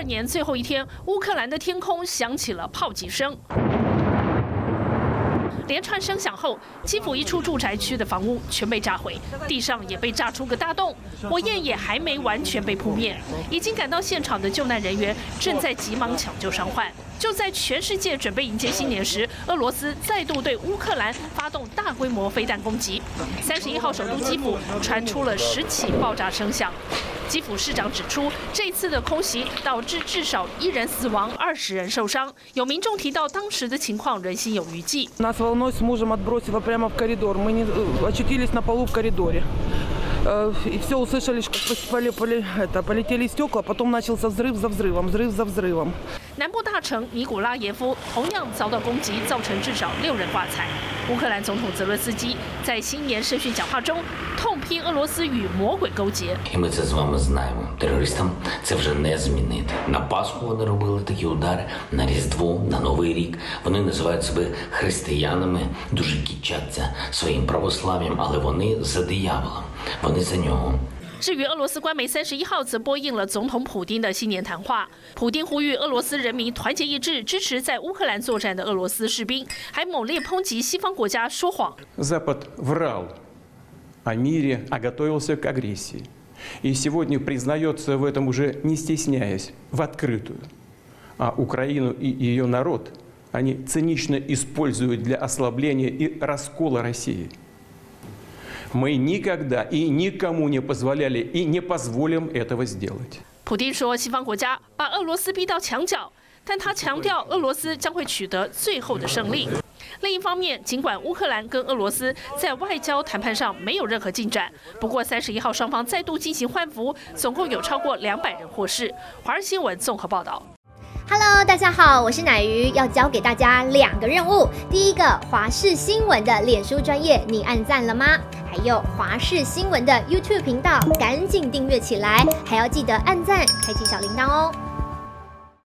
年最后一天，乌克兰的天空响起了炮击声。连串声响后，基辅一处住宅区的房屋全被炸毁，地上也被炸出个大洞，火焰也还没完全被扑灭。已经赶到现场的救难人员正在急忙抢救伤患。就在全世界准备迎接新年时，俄罗斯再度对乌克兰发动大规模飞弹攻击。31号，首都基辅传出了10起爆炸声响。基辅市长指出，这次的空袭导致至少1人死亡，20人受伤。有民众提到当时的情况人心有余悸。 Нас волной с мужем отбросило прямо в коридор. Мы не очутились на полу в коридоре. И все услышали, что полетели стекла, потом начался взрыв за взрывом, взрыв за взрывом. 南部大城尼古拉耶夫同样遭到攻击，造成至少6人挂彩。乌克兰总统泽伦斯基在新年视讯讲话中痛批俄罗斯与魔鬼勾结。 І ми це з вами знаємо. Терористам це вже не змінити. На Пасху вони робили такі удари, на Різдво, на Новий рік. Вони називають себе християнами, дуже кичаться своїм православ'ям, але вони за дияволом. Вони за нього. 至于俄罗斯官媒31号则播映了总统普丁的新年谈话，普丁呼吁俄罗斯人民团结一致，支持在乌克兰作战的俄罗斯士兵，还猛烈抨击西方国家说谎。 Запад врал о мире, а готовился к агрессии. И сегодня признается в этом уже не стесняясь, в открытую. А Украину и ее народ они цинично используют для ослабления и раскола России. Мы никогда и никому не позволяли и не позволим этого сделать. 普丁说，西方国家把俄罗斯逼到墙角，但他强调俄罗斯将会取得最后的胜利。另一方面，尽管乌克兰跟俄罗斯在外交谈判上没有任何进展，不过31号双方再度进行换俘，总共有超过200人获释。华视新闻综合报道。 Hello， 大家好，我是乃瑜，要教给大家2个任务。第一个，华视新闻的脸书专页，你按赞了吗？还有华视新闻的 YouTube 频道，赶紧订阅起来，还要记得按赞，开启小铃铛哦。